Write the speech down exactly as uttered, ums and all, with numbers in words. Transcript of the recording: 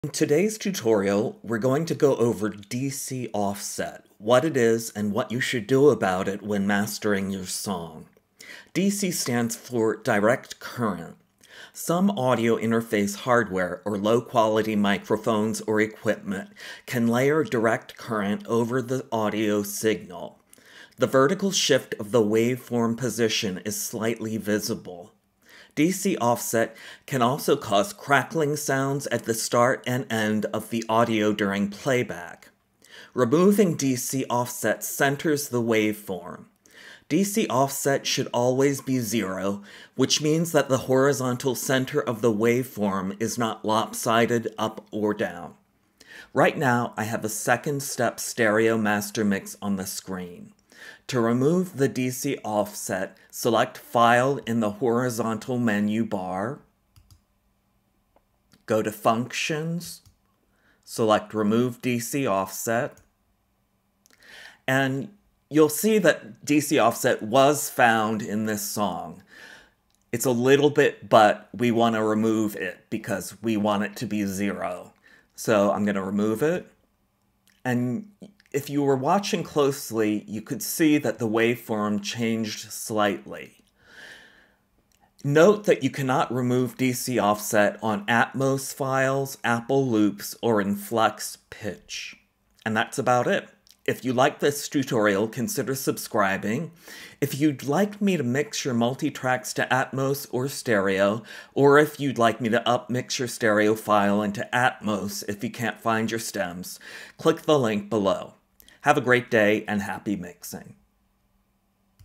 In today's tutorial, we're going to go over D C offset, what it is and what you should do about it when mastering your song. D C stands for direct current. Some audio interface hardware or low-quality microphones or equipment can layer direct current over the audio signal. The vertical shift of the waveform position is slightly visible. D C offset can also cause crackling sounds at the start and end of the audio during playback. Removing D C offset centers the waveform. D C offset should always be zero, which means that the horizontal center of the waveform is not lopsided up or down. Right now, I have a second step stereo master mix on the screen. To remove the D C offset, select File in the horizontal menu bar, go to Functions, select Remove D C Offset, and you'll see that D C offset was found in this song. It's a little bit, but we want to remove it because we want it to be zero. So I'm going to remove it, and if you were watching closely, you could see that the waveform changed slightly. Note that you cannot remove D C offset on Atmos files, Apple loops, or in Flex Pitch. And that's about it. If you like this tutorial, consider subscribing. If you'd like me to mix your multi-tracks to Atmos or stereo, or if you'd like me to upmix your stereo file into Atmos if you can't find your stems, click the link below. Have a great day and happy mixing.